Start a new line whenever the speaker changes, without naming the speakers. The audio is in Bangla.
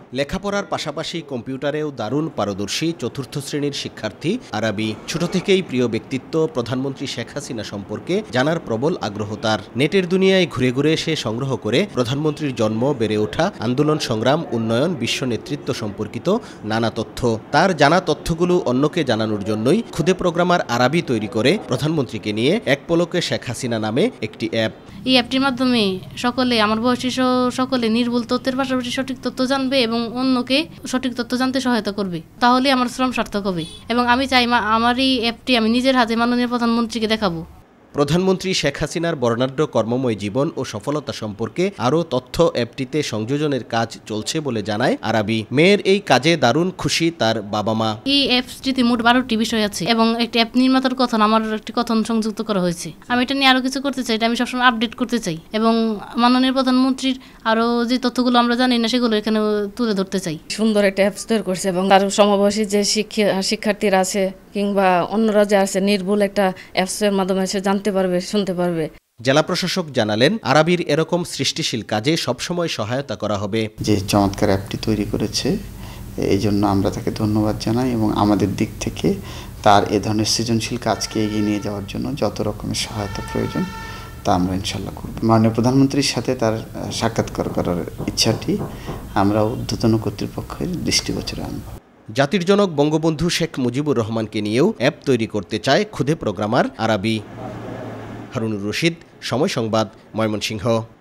লেখাপড়ার পাশাপাশি কম্পিউটারেও দারুণ পারদর্শী চতুর্থ শ্রেণীর শিক্ষার্থী আরাবী। ছোট থেকেই প্রিয় ব্যক্তিত্ব প্রধানমন্ত্রী শেখ হাসিনা সম্পর্কে জানার প্রবল আগ্রহ তার। নেটের দুনিয়ায় ঘুরে ঘুরে সে সংগ্রহ করে প্রধানমন্ত্রীর জন্ম, বেড়ে ওঠা, আন্দোলন সংগ্রাম, উন্নয়ন, বিশ্ব নেতৃত্ব সম্পর্কিত নানা তথ্য। তার জানা তথ্যগুলো অন্যকে জানানোর জন্যই খুদে প্রোগ্রামার আরাবী তৈরি করে প্রধানমন্ত্রীকে নিয়ে এক পলকে শেখ হাসিনা নামে একটি অ্যাপ।
এই অ্যাপটির মাধ্যমে সকলে, আমার বয়সী সকলে নির্ভুল তথ্যের পাশাপাশি সঠিক তথ্য জানবে এবং অন্যকে সঠিক তথ্য জানতে সহায়তা করবে। তাহলে আমার শ্রম সার্থক হবে এবং আমি চাই আমার এই অ্যাপটি আমি নিজের হাতে মাননীয় প্রধানমন্ত্রীকে দেখাবো।
প্রধানমন্ত্রী শেখ হাসিনার বর্ণাঢ্য কর্মময় জীবন ও সফলতা সম্পর্কে আরও তথ্য অ্যাপটিতে সংযোজনের কাজ চলছে বলে জানায় আরাবী। মেয়ের এই কাজে দারুণ খুশি তার বাবা মা।
এই অ্যাপসটিতে মোট 12টি বিষয় আছে এবং একটি অ্যাপ নির্মাতার কথন, আমার একটি কথন সংযুক্ত করা হয়েছে। আমি এটা নিয়ে আরও কিছু করতে চাই, এটা আমি সবসময় আপডেট করতে চাই এবং মাননীয় প্রধানমন্ত্রীর আরও যে তথ্যগুলো আমরা জানি না সেগুলো এখানে তুলে ধরতে চাই।
সুন্দর একটা অ্যাপস তৈরি করছে এবং তার সমবয়সী যে শিক্ষার্থীরা আছে কিংবা অন্যরা যে আছে নির্ভুল একটা অ্যাপসের মাধ্যমে সে জানতে পারবে, শুনতে পারবে।
জেলা প্রশাসক জানালেন, আরাবীর এরকম সৃষ্টিশীল কাজে সবসময় সহায়তা করা হবে।
যে চমৎকার অ্যাপটি তৈরি করেছে এই জন্য আমরা তাকে ধন্যবাদ জানাই এবং আমাদের দিক থেকে তার এ ধরনের সৃজনশীল কাজকে এগিয়ে নিয়ে যাওয়ার জন্য যত রকমের সহায়তা প্রয়োজন তা আমরা ইনশাল্লাহ করব। মাননীয় প্রধানমন্ত্রীর সাথে তার সাক্ষাৎকার করার ইচ্ছাটি আমরা ঊর্ধ্বতন কর্তৃপক্ষের দৃষ্টিগোচরে আনব।
জাতির জনক বঙ্গবন্ধু শেখ মুজিবুর রহমানকে নিয়েও অ্যাপ তৈরি করতে চায় খুদে প্রোগ্রামার আরাবী। হারুনুর রশিদ, সময় সংবাদ, ময়মনসিংহ।